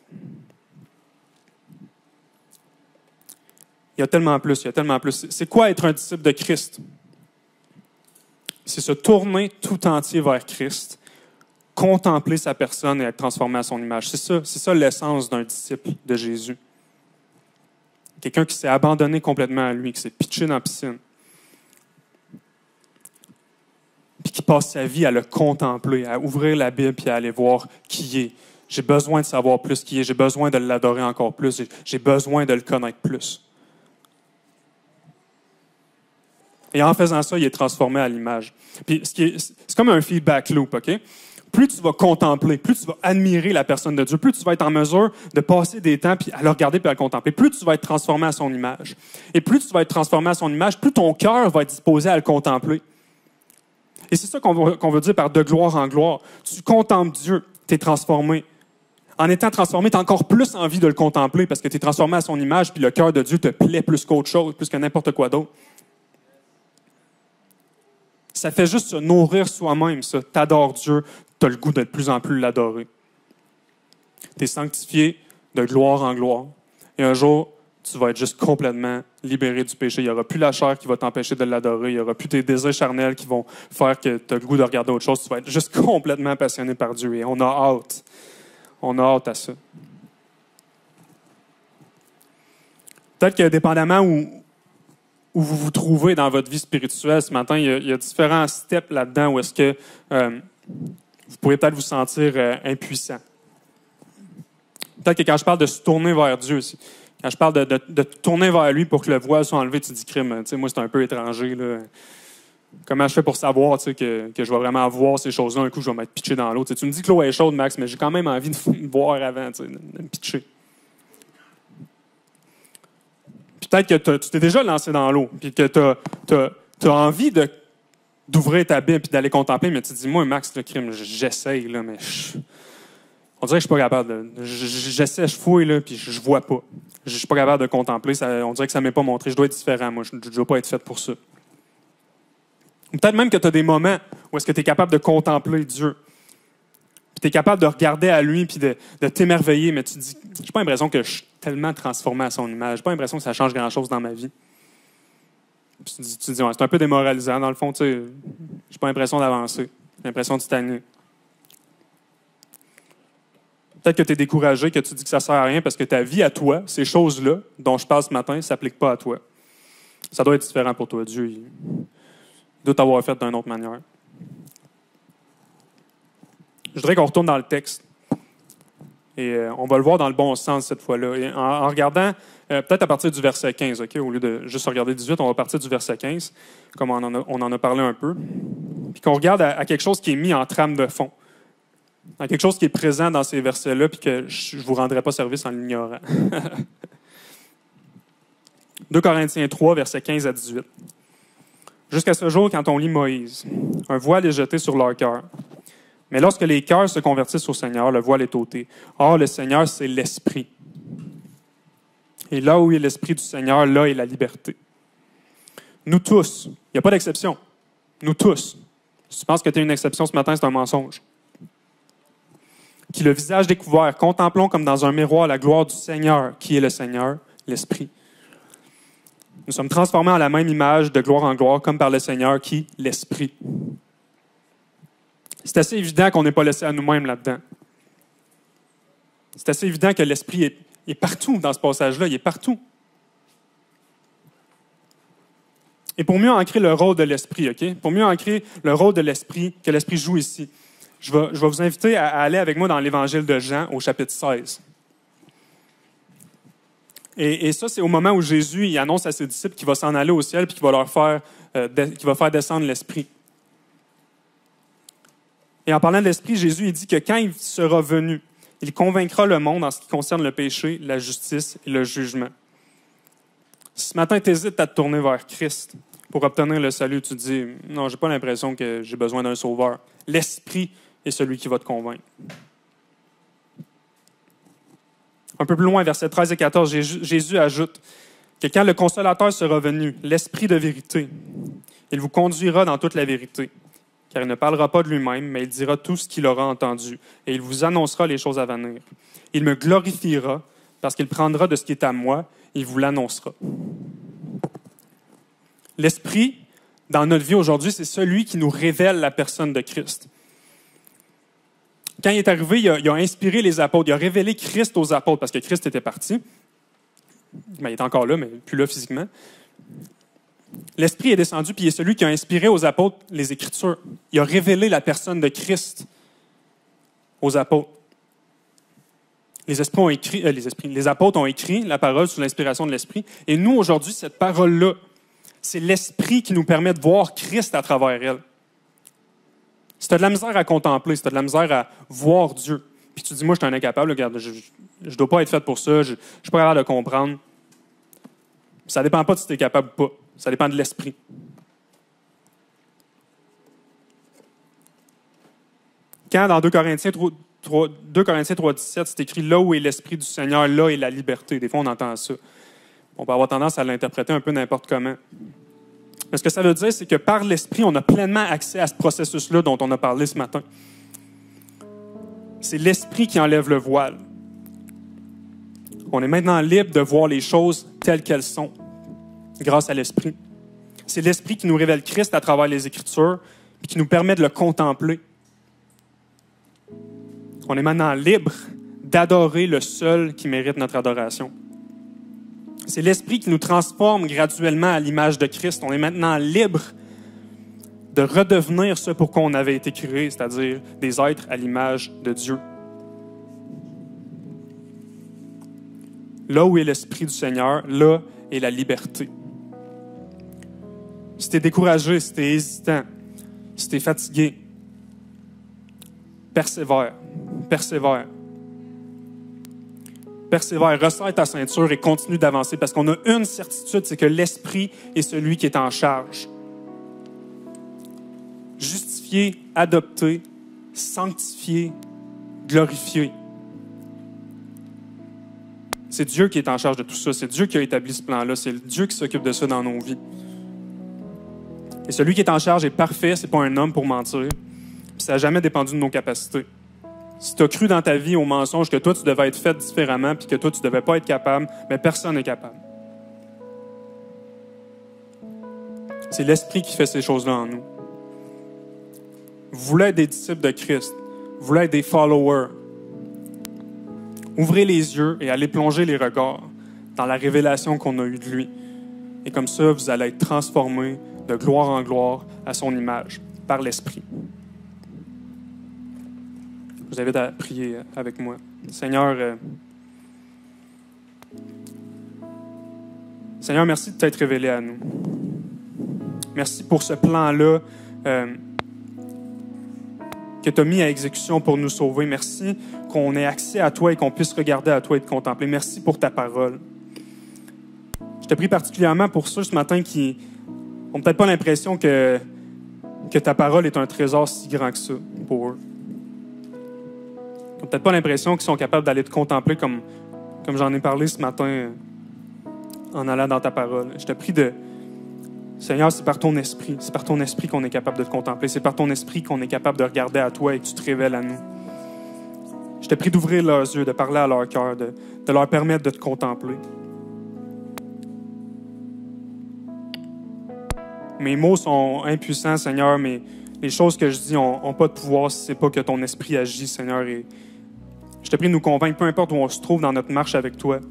Il y a tellement plus, il y a tellement plus. C'est quoi être un disciple de Christ? C'est se tourner tout entier vers Christ, contempler sa personne et être transformé à son image. C'est ça l'essence d'un disciple de Jésus. Quelqu'un qui s'est abandonné complètement à lui, qui s'est pitché dans la piscine, puis qui passe sa vie à le contempler, à ouvrir la Bible puis à aller voir qui il est. J'ai besoin de savoir plus qui il est, j'ai besoin de l'adorer encore plus, j'ai besoin de le connaître plus. Et en faisant ça, il est transformé à l'image. Puis c'est comme un feedback loop, OK? Plus tu vas contempler, plus tu vas admirer la personne de Dieu, plus tu vas être en mesure de passer des temps puis à le regarder puis à le contempler, plus tu vas être transformé à son image. Et plus tu vas être transformé à son image, plus ton cœur va être disposé à le contempler. Et c'est ça qu'on veut dire par de gloire en gloire. Tu contemples Dieu, tu es transformé. En étant transformé, tu as encore plus envie de le contempler parce que tu es transformé à son image puis le cœur de Dieu te plaît plus qu'autre chose, plus que n'importe quoi d'autre. Ça fait juste se nourrir soi-même, ça. T'adores Dieu, tu as le goût de plus en plus l'adorer. Tu es sanctifié de gloire en gloire. Et un jour, tu vas être juste complètement libéré du péché. Il n'y aura plus la chair qui va t'empêcher de l'adorer. Il n'y aura plus tes désirs charnels qui vont faire que tu as le goût de regarder autre chose. Tu vas être juste complètement passionné par Dieu. Et on a hâte. On a hâte à ça. Peut-être que dépendamment où vous vous trouvez dans votre vie spirituelle ce matin, il y a différents steps là-dedans où est-ce que vous pourriez peut-être vous sentir impuissant. Peut-être que quand je parle de se tourner vers Dieu, Quand je parle de te tourner vers lui pour que le voile soit enlevé, tu te dis, crime, tu sais, moi, c'est un peu étranger, là. Comment je fais pour savoir tu sais, que je vais vraiment voir ces choses-là? Un coup, je vais m'être pitché dans l'eau. Tu sais, tu me dis que l'eau est chaude, Max, mais j'ai quand même envie de boire avant, tu sais, de me pitcher. Peut-être que tu t'es déjà lancé dans l'eau, puis que tu as envie d'ouvrir ta Bible et d'aller contempler, mais tu te dis, moi, Max, le crime, j'essaye, là, mais on dirait que je suis pas capable. J'essaie, je fouille, là, puis je vois pas. Je suis pas capable de contempler. On dirait que ça m'est pas montré. Je dois être différent, moi. Je ne dois pas être fait pour ça. Peut-être même que tu as des moments où est-ce que tu es capable de contempler Dieu. Puis tu es capable de regarder à lui puis de t'émerveiller, mais tu te dis, j'ai pas l'impression que je suis tellement transformé à son image. J'ai pas l'impression que ça change grand-chose dans ma vie. Puis tu te dis ouais, c'est un peu démoralisant. Dans le fond, tu sais, j'ai pas l'impression d'avancer. J'ai l'impression de stagner. Peut-être que tu es découragé, que tu dis que ça sert à rien parce que ta vie à toi, ces choses-là dont je parle ce matin, ne s'appliquent pas à toi. Ça doit être différent pour toi. Dieu, il doit t'avoir fait d'une autre manière. Je voudrais qu'on retourne dans le texte. Et on va le voir dans le bon sens cette fois-là. Et en regardant, peut-être à partir du verset 15, okay? Au lieu de juste regarder 18, on va partir du verset 15, comme on en a parlé un peu. Puis qu'on regarde à quelque chose qui est mis en trame de fond. À quelque chose qui est présent dans ces versets-là, puis que je ne vous rendrai pas service en l'ignorant. 2 Corinthiens 3, versets 15 à 18. Jusqu'à ce jour, quand on lit Moïse, un voile est jeté sur leur cœur. Mais lorsque les cœurs se convertissent au Seigneur, le voile est ôté. Or, le Seigneur, c'est l'Esprit. Et là où est l'Esprit du Seigneur, là est la liberté. Nous tous, il n'y a pas d'exception. Nous tous. Si tu penses que tu es une exception ce matin, c'est un mensonge. Qui le visage découvert, contemplons comme dans un miroir la gloire du Seigneur, qui est le Seigneur, l'Esprit. Nous sommes transformés en la même image, de gloire en gloire, comme par le Seigneur, qui est l'Esprit. C'est assez évident qu'on n'est pas laissé à nous-mêmes là-dedans. C'est assez évident que l'Esprit est partout dans ce passage-là, il est partout. Et pour mieux ancrer le rôle de l'Esprit, OK? Pour mieux ancrer le rôle de l'Esprit, que l'Esprit joue ici, je vais vous inviter à aller avec moi dans l'Évangile de Jean, au chapitre 16. Et ça, c'est au moment où Jésus il annonce à ses disciples qu'il va s'en aller au ciel et qu'il va faire descendre l'Esprit. Et en parlant de l'Esprit, Jésus il dit que quand il sera venu, il convaincra le monde en ce qui concerne le péché, la justice et le jugement. Si ce matin, tu hésites à te tourner vers Christ pour obtenir le salut, tu te dis « Non, je n'ai pas l'impression que j'ai besoin d'un sauveur. » L'Esprit est celui qui va te convaincre. Un peu plus loin, versets 13 et 14, Jésus ajoute que quand le Consolateur sera venu, l'Esprit de vérité, il vous conduira dans toute la vérité. Car il ne parlera pas de lui-même, mais il dira tout ce qu'il aura entendu, et il vous annoncera les choses à venir. Il me glorifiera, parce qu'il prendra de ce qui est à moi, et il vous l'annoncera. L'Esprit, dans notre vie aujourd'hui, c'est celui qui nous révèle la personne de Christ. Quand il est arrivé, il a inspiré les apôtres, il a révélé Christ aux apôtres, parce que Christ était parti. Ben, il est encore là, mais plus là physiquement. L'Esprit est descendu, puis il est celui qui a inspiré aux apôtres les Écritures. Il a révélé la personne de Christ aux apôtres. Les apôtres ont écrit la parole sous l'inspiration de l'Esprit. Et nous, aujourd'hui, cette parole-là, c'est l'Esprit qui nous permet de voir Christ à travers elle. Si tu as de la misère à contempler, si tu as de la misère à voir Dieu, puis tu dis, moi, je suis un incapable, regarde, je ne dois pas être fait pour ça, je ne suis pas capable de comprendre. Ça ne dépend pas de si tu es capable ou pas. Ça dépend de l'Esprit. Quand dans 2 Corinthiens 3,17, c'est écrit « Là où est l'Esprit du Seigneur, là est la liberté ». Des fois, on entend ça. On peut avoir tendance à l'interpréter un peu n'importe comment. Mais ce que ça veut dire, c'est que par l'Esprit, on a pleinement accès à ce processus-là dont on a parlé ce matin. C'est l'Esprit qui enlève le voile. On est maintenant libre de voir les choses telles qu'elles sont, grâce à l'Esprit. C'est l'Esprit qui nous révèle Christ à travers les Écritures et qui nous permet de le contempler. On est maintenant libre d'adorer le seul qui mérite notre adoration. C'est l'Esprit qui nous transforme graduellement à l'image de Christ. On est maintenant libre de redevenir ce pour quoi on avait été créé, c'est-à-dire des êtres à l'image de Dieu. Là où est l'Esprit du Seigneur, là est la liberté. Si tu es découragé, si tu es hésitant, si tu es fatigué, persévère, persévère. Persévère, resserre ta ceinture et continue d'avancer parce qu'on a une certitude, c'est que l'Esprit est celui qui est en charge. Justifié, adopté, sanctifié, glorifié. C'est Dieu qui est en charge de tout ça. C'est Dieu qui a établi ce plan-là. C'est Dieu qui s'occupe de ça dans nos vies. Et celui qui est en charge est parfait. C'est pas un homme pour mentir. Puis ça n'a jamais dépendu de nos capacités. Si tu as cru dans ta vie au mensonge que toi, tu devais être fait différemment puis que toi, tu ne devais pas être capable, mais personne n'est capable. C'est l'Esprit qui fait ces choses-là en nous. Vous voulez être des disciples de Christ. Vous voulez être des followers. Ouvrez les yeux et allez plonger les regards dans la révélation qu'on a eue de lui. Et comme ça, vous allez être transformés de gloire en gloire à son image, par l'Esprit. Je vous invite à prier avec moi. Seigneur, Seigneur, merci de t'être révélé à nous. Merci pour ce plan-là que tu as mis à exécution pour nous sauver. Merci qu'on ait accès à toi et qu'on puisse regarder à toi et te contempler. Merci pour ta parole. Je te prie particulièrement pour ceux ce matin qui n'ont peut-être pas l'impression que ta parole est un trésor si grand que ça pour eux. Ils n'ont peut-être pas l'impression qu'ils sont capables d'aller te contempler comme j'en ai parlé ce matin en allant dans ta parole. Je te prie Seigneur, c'est par ton esprit. C'est par ton esprit qu'on est capable de te contempler. C'est par ton esprit qu'on est capable de regarder à toi et que tu te révèles à nous. Je te prie d'ouvrir leurs yeux, de parler à leur cœur, de leur permettre de te contempler. Mes mots sont impuissants, Seigneur, mais les choses que je dis n'ont pas de pouvoir si ce n'est pas que ton esprit agit, Seigneur. Et je te prie de nous convaincre, peu importe où on se trouve dans notre marche avec toi,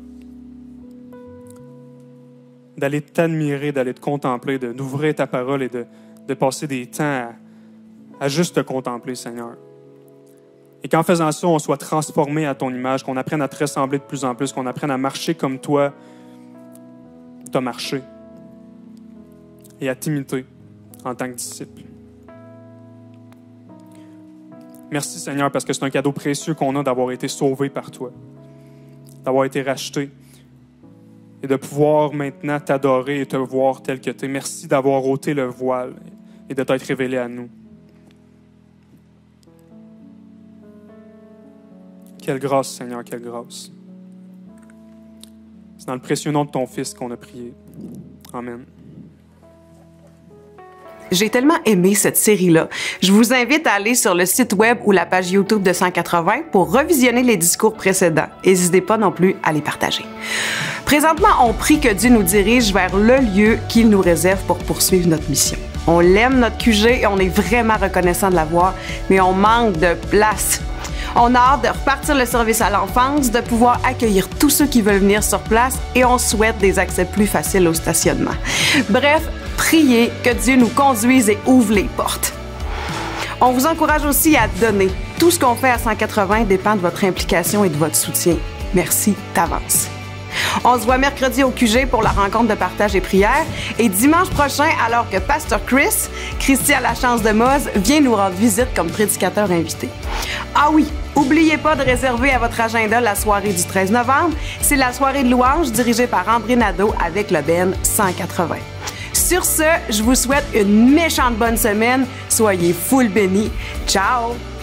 d'aller t'admirer, d'aller te contempler, d'ouvrir ta parole et de passer des temps à juste te contempler, Seigneur. Et qu'en faisant ça, on soit transformé à ton image, qu'on apprenne à te ressembler de plus en plus, qu'on apprenne à marcher comme toi t'as marché et à t'imiter en tant que disciple. Merci, Seigneur, parce que c'est un cadeau précieux qu'on a d'avoir été sauvé par toi, d'avoir été racheté et de pouvoir maintenant t'adorer et te voir tel que tu es. Merci d'avoir ôté le voile et de t'être révélé à nous. Quelle grâce, Seigneur, quelle grâce. C'est dans le précieux nom de ton Fils qu'on a prié. Amen.
J'ai tellement aimé cette série-là. Je vous invite à aller sur le site web ou la page YouTube de 180 pour revisionner les discours précédents. N'hésitez pas non plus à les partager. Présentement, on prie que Dieu nous dirige vers le lieu qu'il nous réserve pour poursuivre notre mission. On l'aime, notre QG, et on est vraiment reconnaissant de l'avoir, mais on manque de place. On a hâte de repartir le service à l'enfance, de pouvoir accueillir tous ceux qui veulent venir sur place et on souhaite des accès plus faciles au stationnement. Bref, priez que Dieu nous conduise et ouvre les portes. On vous encourage aussi à donner. Tout ce qu'on fait à 180 dépend de votre implication et de votre soutien. Merci d'avance. On se voit mercredi au QG pour la rencontre de partage et prière et dimanche prochain, alors que Pasteur Christian Lachance de Moz, vient nous rendre visite comme prédicateur invité. Ah oui, n'oubliez pas de réserver à votre agenda la soirée du 13 novembre. C'est la soirée de louange dirigée par André Nadeau avec le Ben 180. Sur ce, je vous souhaite une méchante bonne semaine. Soyez full bénis. Ciao!